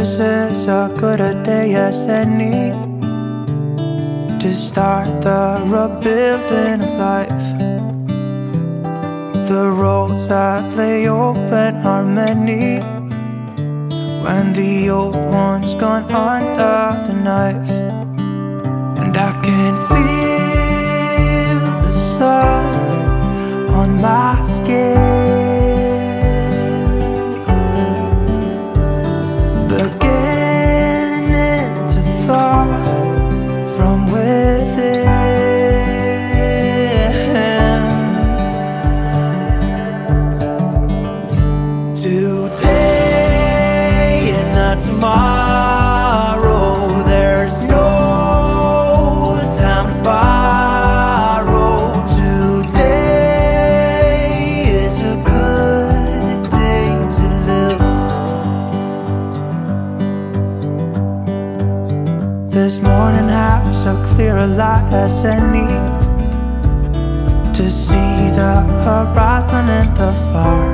This is a good a day as any to start the rebuilding of life. The roads that lay open are many when the old one's gone under the knife. And I can feel the sun on my skin, beginning to thaw from within. Today and not tomorrow, there's no time to borrow. Today is a good day to live. This morning has a clearer light as any to see the horizon in the far.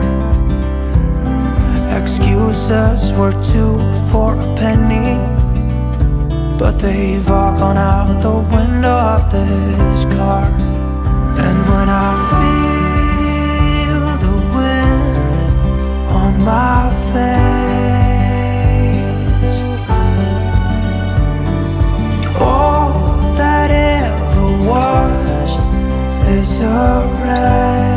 Excuses were 2 for a penny, but they've all gone out the window of this car. And when I feel the wind on my face, all that ever was is a wreck.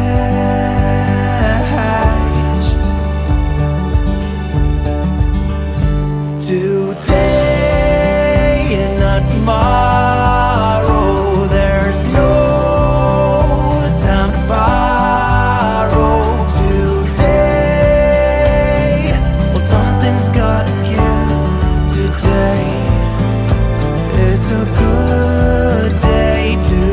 Today and not tomorrow, there's no time to borrow. Today, well, something's gotta give. Today is a good day.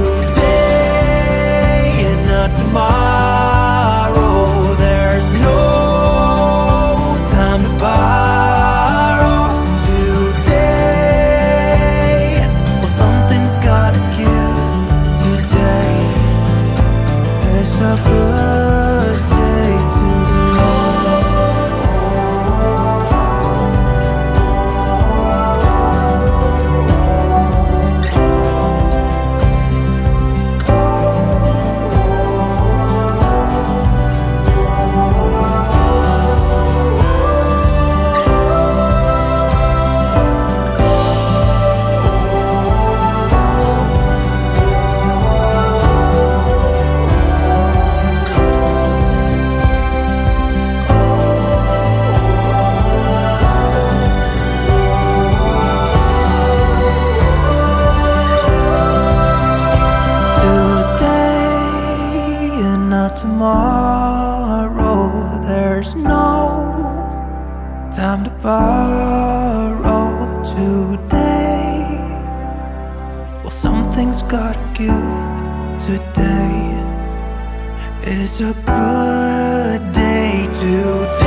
Today and not tomorrow, there's no time to borrow. A good day to tomorrow, there's no time to borrow. Today, well, something's gotta give. Today is a good day. Today